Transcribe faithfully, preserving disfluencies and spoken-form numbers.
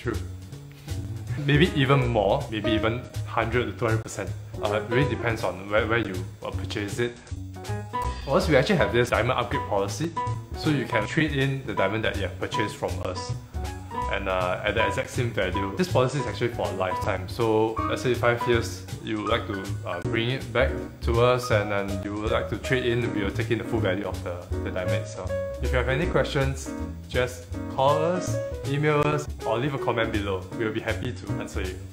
True. Maybe even more, maybe even one hundred to two hundred percent. Uh, it really depends on where, where you uh, purchase it. Also, we actually have this diamond upgrade policy, so you can trade in the diamond that you have purchased from us and uh, at the exact same value. This policy is actually for a lifetime, so let's say five years you would like to uh, bring it back to us and then you would like to trade in, we will take in the full value of the, the diamond itself. If you have any questions, just call us, email us or leave a comment below. We will be happy to answer you.